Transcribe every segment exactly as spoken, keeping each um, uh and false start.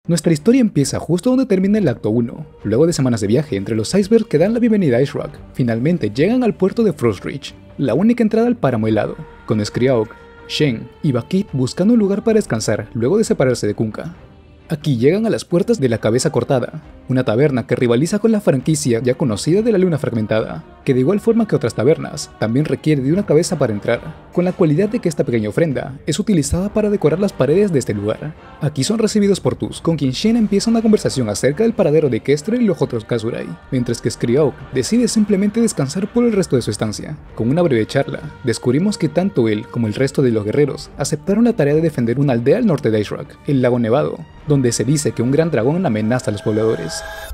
Nuestra historia empieza justo donde termina el acto uno, luego de semanas de viaje entre los icebergs que dan la bienvenida a Ice Rock. Finalmente llegan al puerto de Frost Ridge, la única entrada al páramo helado, con Skriauk, Shen y Bakit buscando un lugar para descansar luego de separarse de Kunkka. Aquí llegan a las puertas de la Cabeza Cortada, una taberna que rivaliza con la franquicia ya conocida de la Luna Fragmentada, que de igual forma que otras tabernas, también requiere de una cabeza para entrar, con la cualidad de que esta pequeña ofrenda es utilizada para decorar las paredes de este lugar. Aquí son recibidos por Tusk, con quien Shen empieza una conversación acerca del paradero de Kestrel y los otros Kasurai, mientras que Skriauk decide simplemente descansar por el resto de su estancia. Con una breve charla, descubrimos que tanto él como el resto de los guerreros aceptaron la tarea de defender una aldea al norte de Ice Rock, el lago Nevado, donde se dice que un gran dragón amenaza a los pobladores.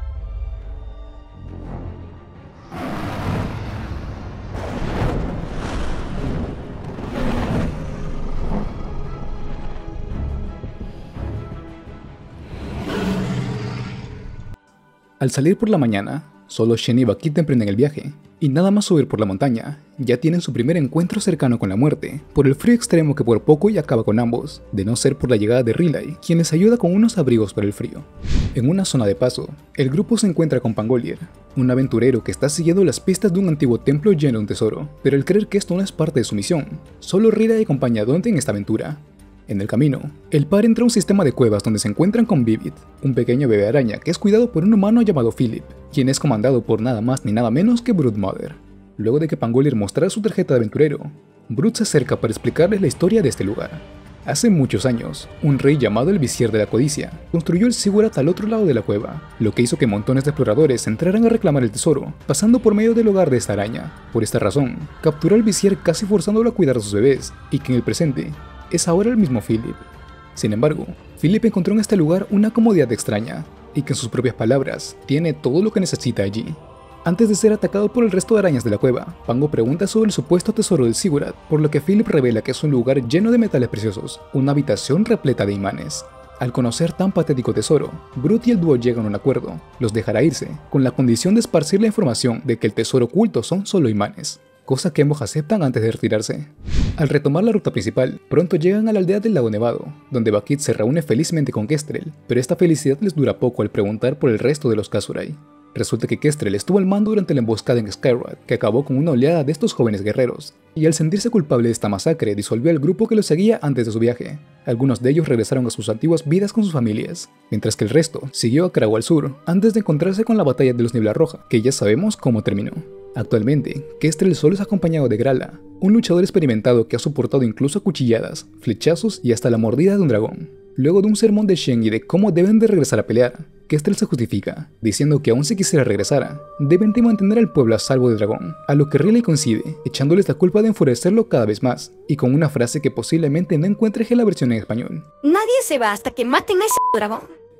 Al salir por la mañana, solo Shen y Bakit emprenden el viaje, y nada más subir por la montaña, ya tienen su primer encuentro cercano con la muerte, por el frío extremo que por poco y acaba con ambos, de no ser por la llegada de R'lyeh, quien les ayuda con unos abrigos para el frío. En una zona de paso, el grupo se encuentra con Pangolier, un aventurero que está siguiendo las pistas de un antiguo templo lleno de un tesoro, pero al creer que esto no es parte de su misión, solo R'lyeh acompaña a Dante en esta aventura. En el camino, el par entra a un sistema de cuevas donde se encuentran con Vivid, un pequeño bebé araña que es cuidado por un humano llamado Philip, quien es comandado por nada más ni nada menos que Broodmother. Luego de que Pangolier mostrara su tarjeta de aventurero, Brood se acerca para explicarles la historia de este lugar. Hace muchos años, un rey llamado el Visir de la Codicia construyó el Ziggurat al otro lado de la cueva, lo que hizo que montones de exploradores entraran a reclamar el tesoro, pasando por medio del hogar de esta araña. Por esta razón, capturó al Visir casi forzándolo a cuidar a sus bebés, y que en el presente es ahora el mismo Philip. Sin embargo, Philip encontró en este lugar una comodidad extraña, y que en sus propias palabras, tiene todo lo que necesita allí. Antes de ser atacado por el resto de arañas de la cueva, Pango pregunta sobre el supuesto tesoro del Ziggurat, por lo que Philip revela que es un lugar lleno de metales preciosos, una habitación repleta de imanes. Al conocer tan patético tesoro, Brood y el dúo llegan a un acuerdo, los dejará irse, con la condición de esparcir la información de que el tesoro oculto son solo imanes, cosa que ambos aceptan antes de retirarse. Al retomar la ruta principal, pronto llegan a la aldea del lago Nevado, donde Bakit se reúne felizmente con Kestrel, pero esta felicidad les dura poco al preguntar por el resto de los Kasurai. Resulta que Kestrel estuvo al mando durante la emboscada en Skyward, que acabó con una oleada de estos jóvenes guerreros, y al sentirse culpable de esta masacre disolvió al grupo que lo seguía antes de su viaje. Algunos de ellos regresaron a sus antiguas vidas con sus familias, mientras que el resto siguió a Krau al sur, antes de encontrarse con la batalla de los Niebla Roja, que ya sabemos cómo terminó. Actualmente, Kestrel solo es acompañado de Grala, un luchador experimentado que ha soportado incluso cuchilladas, flechazos y hasta la mordida de un dragón. Luego de un sermón de Shen y de cómo deben de regresar a pelear, Kestrel se justifica, diciendo que aun si quisiera regresar, deben de mantener al pueblo a salvo del dragón, a lo que R'lyeh coincide, echándoles la culpa de enfurecerlo cada vez más, y con una frase que posiblemente no encuentres en la versión en español. Nadie se va hasta que maten a ese dragón.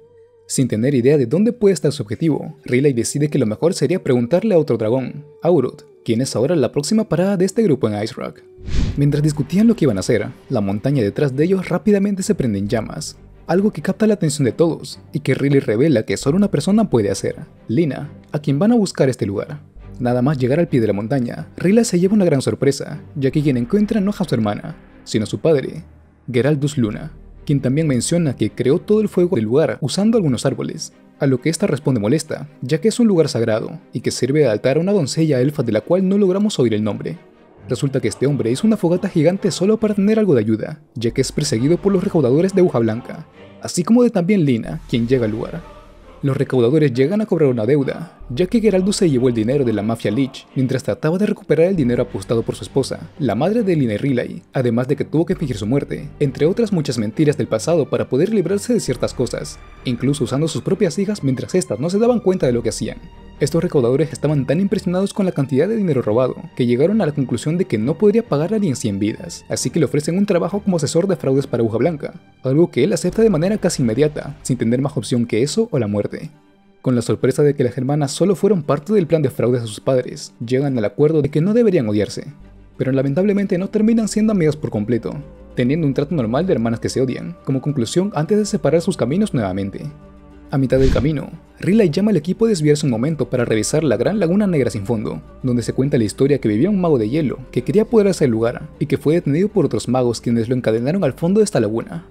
Sin tener idea de dónde puede estar su objetivo, R'lyeh decide que lo mejor sería preguntarle a otro dragón, Aurot, quien es ahora la próxima parada de este grupo en Ice Rock. Mientras discutían lo que iban a hacer, la montaña detrás de ellos rápidamente se prende en llamas, algo que capta la atención de todos y que R'lyeh revela que solo una persona puede hacer, Lina, a quien van a buscar este lugar. Nada más llegar al pie de la montaña, R'lyeh se lleva una gran sorpresa, ya que quien encuentra no es a su hermana, sino a su padre, Geraldus Luna, quien también menciona que creó todo el fuego del lugar usando algunos árboles, a lo que esta responde molesta, ya que es un lugar sagrado y que sirve de altar a una doncella elfa de la cual no logramos oír el nombre. Resulta que este hombre hizo una fogata gigante solo para tener algo de ayuda, ya que es perseguido por los recaudadores de Hoja Blanca, así como de también Lina, quien llega al lugar. Los recaudadores llegan a cobrar una deuda, ya que Geraldus se llevó el dinero de la mafia Lich mientras trataba de recuperar el dinero apostado por su esposa, la madre de Lina y R'lyeh, además de que tuvo que fingir su muerte, entre otras muchas mentiras del pasado para poder librarse de ciertas cosas, incluso usando sus propias hijas mientras estas no se daban cuenta de lo que hacían. Estos recaudadores estaban tan impresionados con la cantidad de dinero robado, que llegaron a la conclusión de que no podría pagarla ni en cien vidas, así que le ofrecen un trabajo como asesor de fraudes para Hoja Blanca, algo que él acepta de manera casi inmediata, sin tener más opción que eso o la muerte. Con la sorpresa de que las hermanas solo fueron parte del plan de fraudes a sus padres, llegan al acuerdo de que no deberían odiarse, pero lamentablemente no terminan siendo amigas por completo, teniendo un trato normal de hermanas que se odian, como conclusión antes de separar sus caminos nuevamente. A mitad del camino, R'lyeh llama al equipo a desviarse un momento para revisar la gran laguna negra sin fondo, donde se cuenta la historia que vivía un mago de hielo que quería apoderarse del lugar y que fue detenido por otros magos quienes lo encadenaron al fondo de esta laguna.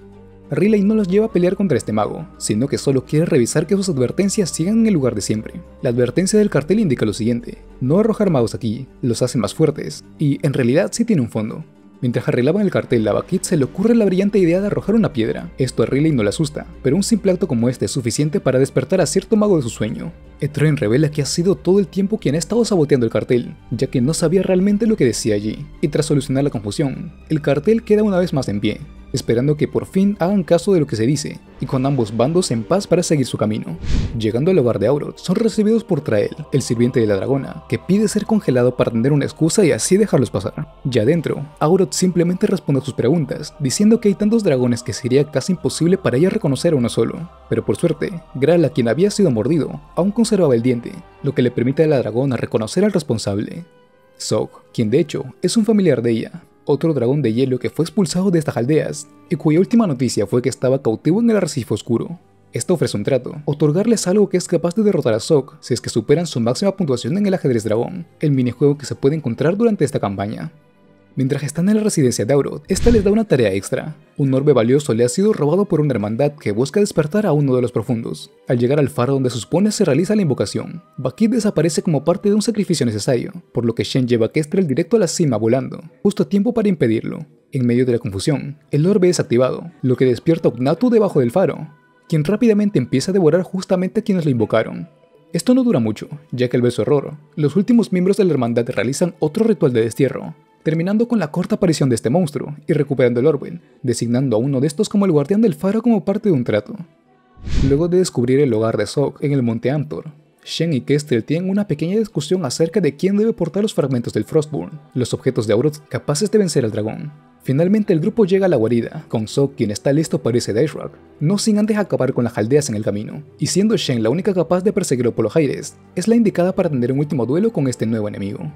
Riley no los lleva a pelear contra este mago, sino que solo quiere revisar que sus advertencias sigan en el lugar de siempre. La advertencia del cartel indica lo siguiente: no arrojar magos aquí, los hace más fuertes, y en realidad sí tiene un fondo. Mientras arreglaban el cartel, a Bakit se le ocurre la brillante idea de arrojar una piedra. Esto a Riley no le asusta, pero un simple acto como este es suficiente para despertar a cierto mago de su sueño. Etroin revela que ha sido todo el tiempo quien ha estado saboteando el cartel, ya que no sabía realmente lo que decía allí, y tras solucionar la confusión, el cartel queda una vez más en pie, esperando que por fin hagan caso de lo que se dice, y con ambos bandos en paz para seguir su camino. Llegando al hogar de Auroth, son recibidos por Trael, el sirviente de la dragona, que pide ser congelado para tener una excusa y así dejarlos pasar. Ya dentro, Auroth simplemente responde a sus preguntas, diciendo que hay tantos dragones que sería casi imposible para ella reconocer a uno solo. Pero por suerte, Graal, a quien había sido mordido, aún conservaba el diente, lo que le permite a la dragona reconocer al responsable. Zog, quien de hecho es un familiar de ella, otro dragón de hielo que fue expulsado de estas aldeas, y cuya última noticia fue que estaba cautivo en el arrecife oscuro. Esto ofrece un trato: otorgarles algo que es capaz de derrotar a Zog si es que superan su máxima puntuación en el ajedrez dragón, el minijuego que se puede encontrar durante esta campaña. Mientras están en la residencia de Auroth, esta les da una tarea extra. Un orbe valioso le ha sido robado por una hermandad que busca despertar a uno de los profundos. Al llegar al faro donde se supone se realiza la invocación, Bakit desaparece como parte de un sacrificio necesario, por lo que Shen lleva a Kestrel directo a la cima volando, justo a tiempo para impedirlo. En medio de la confusión, el orbe es activado, lo que despierta a Ugnaught debajo del faro, quien rápidamente empieza a devorar justamente a quienes lo invocaron. Esto no dura mucho, ya que al ver su error, los últimos miembros de la hermandad realizan otro ritual de destierro, terminando con la corta aparición de este monstruo y recuperando el orbe, designando a uno de estos como el guardián del faro como parte de un trato. Luego de descubrir el hogar de Zog en el monte Amtor, Shen y Kestrel tienen una pequeña discusión acerca de quién debe portar los fragmentos del Frostborn, los objetos de Auroth capaces de vencer al dragón. Finalmente el grupo llega a la guarida, con Zog quien está listo para irse de Icerock, no sin antes acabar con las aldeas en el camino, y siendo Shen la única capaz de perseguirlo por los aires, es la indicada para tener un último duelo con este nuevo enemigo.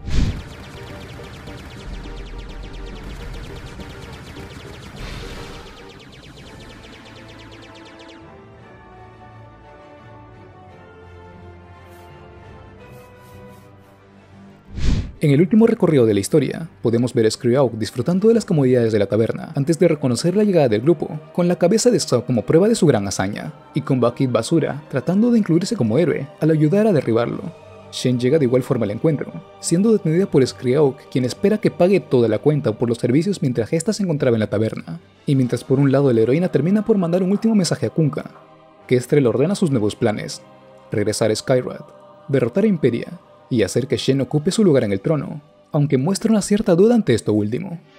En el último recorrido de la historia, podemos ver a Skriauk disfrutando de las comodidades de la taberna antes de reconocer la llegada del grupo, con la cabeza de Zog como prueba de su gran hazaña, y con Bakit basura tratando de incluirse como héroe al ayudar a derribarlo. Shen llega de igual forma al encuentro, siendo detenida por Skriauk, quien espera que pague toda la cuenta por los servicios mientras ésta se encontraba en la taberna, y mientras por un lado la heroína termina por mandar un último mensaje a Kunkka. Kestrel ordena sus nuevos planes: regresar a Skywrath, derrotar a Imperia, y hacer que Shen ocupe su lugar en el trono, aunque muestra una cierta duda ante esto último.